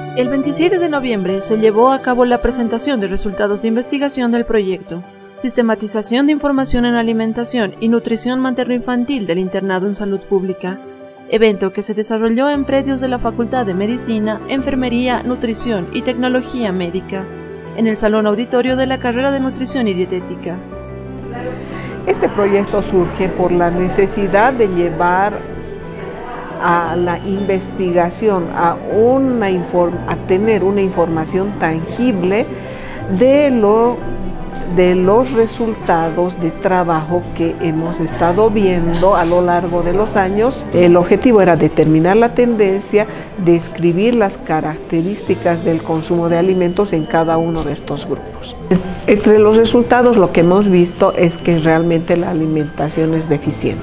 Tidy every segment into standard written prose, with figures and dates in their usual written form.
El 27 de noviembre se llevó a cabo la presentación de resultados de investigación del proyecto Sistematización de Información en Alimentación y Nutrición Materno-Infantil del Internado en Salud Pública, evento que se desarrolló en predios de la Facultad de Medicina, Enfermería, Nutrición y Tecnología Médica, en el Salón Auditorio de la carrera de Nutrición y Dietética. Este proyecto surge por la necesidad de llevar a la investigación, a tener una información tangible de los resultados de trabajo que hemos estado viendo a lo largo de los años. El objetivo era determinar la tendencia, describir las características del consumo de alimentos en cada uno de estos grupos. Entre los resultados lo que hemos visto es que realmente la alimentación es deficiente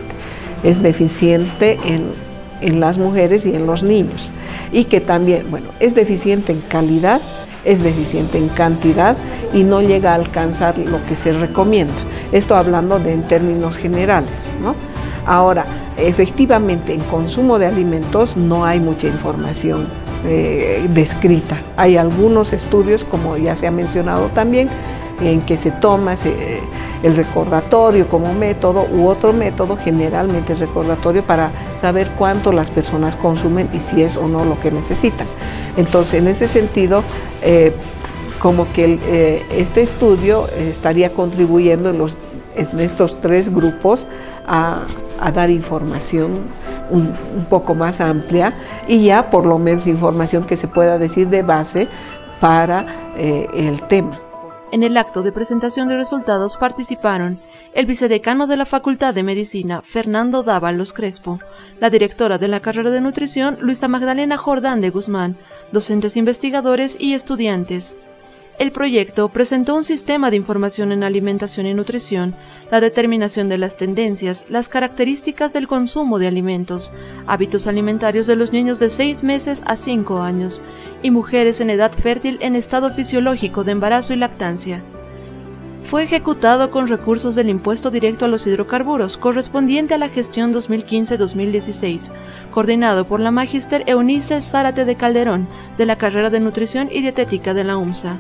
en las mujeres y en los niños, y que también, es deficiente en calidad, es deficiente en cantidad y no llega a alcanzar lo que se recomienda. Esto hablando en términos generales, ¿no? Ahora, efectivamente, en consumo de alimentos no hay mucha información descrita. Hay algunos estudios, como ya se ha mencionado también, en que se toma el recordatorio como método u otro método, generalmente es recordatorio, para saber cuánto las personas consumen y si es o no lo que necesitan. Entonces, en ese sentido, como que este estudio estaría contribuyendo en estos tres grupos a dar información un poco más amplia, y ya por lo menos información que se pueda decir de base para el tema. En el acto de presentación de resultados participaron el vicedecano de la Facultad de Medicina, Fernando Dávalos Crespo, la directora de la carrera de Nutrición, Luisa Magdalena Jordán de Guzmán, docentes investigadores y estudiantes. El proyecto presentó un sistema de información en alimentación y nutrición, la determinación de las tendencias, las características del consumo de alimentos, hábitos alimentarios de los niños de 6 meses a 5 años y mujeres en edad fértil en estado fisiológico de embarazo y lactancia. Fue ejecutado con recursos del impuesto directo a los hidrocarburos correspondiente a la gestión 2015-2016, coordinado por la magíster Eunice Zárate de Calderón, de la carrera de Nutrición y Dietética de la UMSA.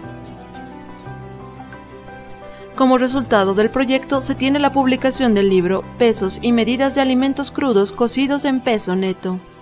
Como resultado del proyecto se tiene la publicación del libro Pesos y medidas de alimentos crudos cocidos en peso neto.